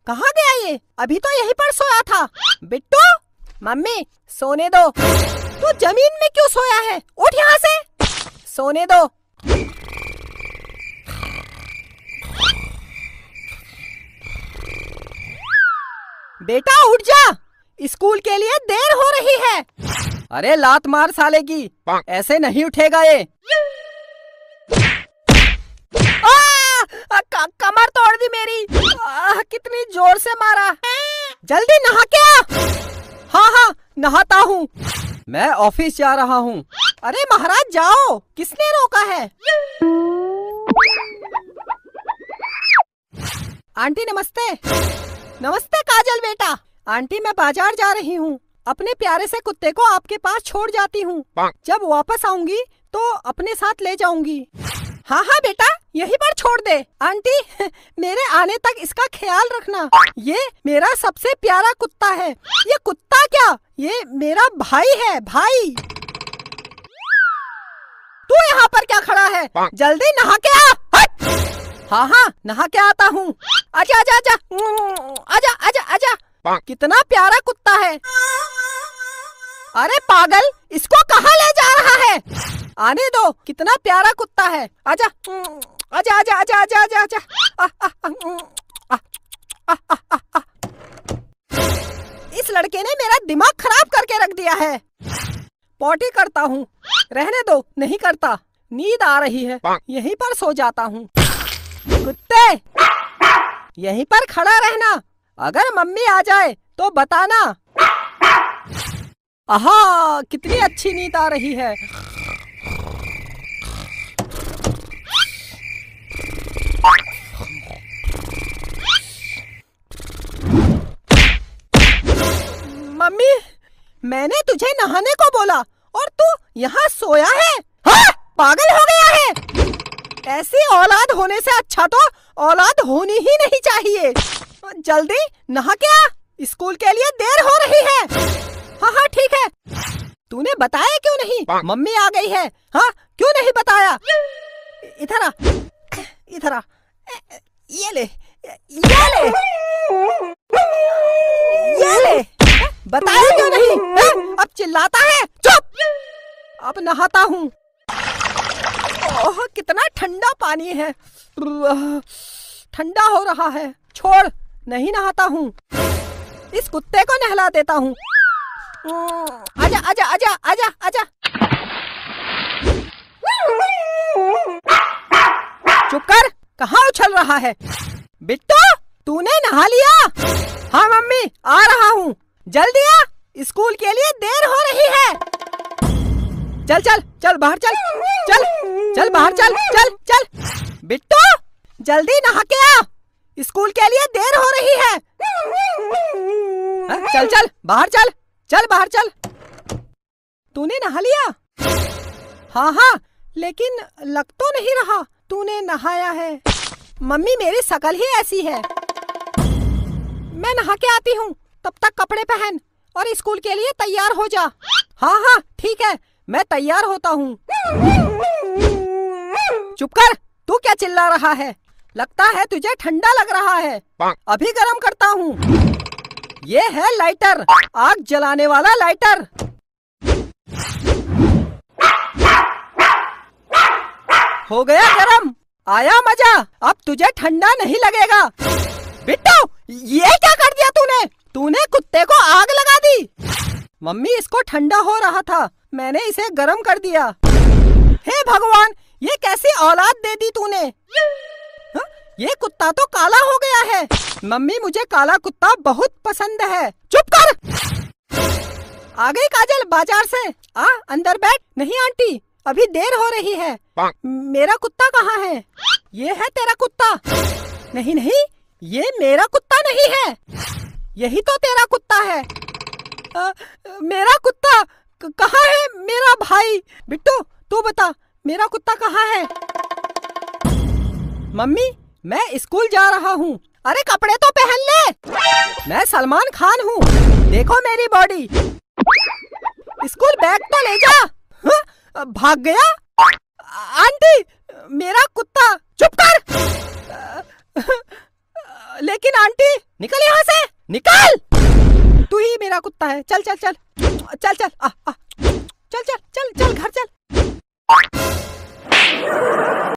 कहाँ गया ये? अभी तो यहीं पर सोया था। बिट्टू, मम्मी सोने दो। तू जमीन में क्यों सोया है? उठ यहाँ से, सोने दो। बेटा उठ जा, स्कूल के लिए देर हो रही है। अरे लात मार साले की, ऐसे नहीं उठेगा ये। कमर तोड़ दी मेरी। कितनी जोर से मारा। जल्दी नहा के आ। हाँ हाँ नहाता हूँ। मैं ऑफिस जा रहा हूँ। अरे महाराज जाओ, किसने रोका है? आंटी नमस्ते। नमस्ते काजल बेटा। आंटी मैं बाजार जा रही हूँ, अपने प्यारे से कुत्ते को आपके पास छोड़ जाती हूँ। जब वापस आऊंगी तो अपने साथ ले जाऊंगी। हाँ हाँ बेटा यहीं पर छोड़ दे। आंटी मेरे आने तक इसका ख्याल रखना। ये मेरा सबसे प्यारा कुत्ता है। ये कुत्ता क्या, ये मेरा भाई है, भाई। तू यहाँ पर क्या खड़ा है? जल्दी नहा के आ। हट। हाँ हाँ नहा के आता हूँ। आजा आजा आजा आजा आजा आजा। कितना प्यारा कुत्ता है। अरे पागल, इसको कहाँ ले जा रहा है? आने दो, कितना प्यारा कुत्ता है। आजा आजा आजा आजा आजा आजा आजा। इस लड़के ने मेरा दिमाग खराब करके रख दिया है। पॉटी करता हूँ, रहने दो, नहीं करता। नींद आ रही है, यहीं पर सो जाता हूँ। कुत्ते यहीं पर खड़ा रहना, अगर मम्मी आ जाए तो बताना। आहा कितनी अच्छी नींद आ रही है। मम्मी मैंने तुझे नहाने को बोला और तू यहाँ सोया है? हाँ? पागल हो गया है? ऐसी औलाद होने से अच्छा तो औलाद होनी ही नहीं चाहिए। जल्दी नहा के आ, स्कूल के लिए देर हो रही है। हाँ हाँ ठीक है। तूने बताया क्यों नहीं? मम्मी आ गई है। हाँ क्यों नहीं बताया? इधर आ, इधर आ। ये ले, ये ले, ये ले। बताया क्यों नहीं? अब चिल्लाता है। चुप। अब नहाता हूँ। ओह कितना ठंडा पानी है, ठंडा हो रहा है। छोड़, नहीं नहाता हूँ। इस कुत्ते को नहला देता हूँ। आजा आजा आजा आजा आजा। चुप कर, कहाँ उछल रहा है? बिट्टू तूने नहा लिया? हाँ मम्मी आ रहा हूँ। जल्दी आ, स्कूल के लिए देर हो रही है। चल चल चल बाहर चल, चल चल बाहर चल, चल चल। बिट्टू जल्दी नहा के आ, स्कूल के लिए देर हो रही है। चल चल बाहर चल, चल बाहर चल। तूने नहा लिया? हाँ हाँ लेकिन लग तो नहीं रहा तूने नहाया है। मम्मी मेरी शकल ही ऐसी है। मैं नहा के आती हूँ, तब तक कपड़े पहन और स्कूल के लिए तैयार हो जा। हाँ हाँ ठीक है, मैं तैयार होता हूँ। चुप कर, तू क्या चिल्ला रहा है? लगता है तुझे ठंडा लग रहा है। अभी गरम करता हूँ। ये है लाइटर, आग जलाने वाला लाइटर। हो गया गरम, आया मजा। अब तुझे ठंडा नहीं लगेगा। बिट्टू ये क्या कर दिया तूने? तूने कुत्ते को आग लगा दी। मम्मी इसको ठंडा हो रहा था, मैंने इसे गरम कर दिया। हे भगवान, ये कैसी औलाद दे दी तूने? हा? ये कुत्ता तो काला हो गया है। मम्मी मुझे काला कुत्ता बहुत पसंद है। चुप कर। आ गई काजल बाजार से। आ अंदर बैठ। नहीं आंटी अभी देर हो रही है। मेरा कुत्ता कहाँ है? ये है तेरा कुत्ता। नहीं नहीं ये मेरा कुत्ता नहीं है, यही तो तेरा कुत्ता है। मेरा कुत्ता कहाँ है? मेरा भाई। बिट्टू तू बता मेरा कुत्ता कहाँ है? मम्मी मैं स्कूल जा रहा हूँ। अरे कपड़े तो पहन ले। मैं सलमान खान हूँ, देखो मेरी बॉडी। स्कूल बैग तो ले जा। हाँ? भाग गया। आंटी मेरा कुत्ता। चुप कर। लेकिन आंटी, निकल यहाँ से, निकल। तू ही मेरा कुत्ता है। चल चल चल चल चल, चल चल चल चल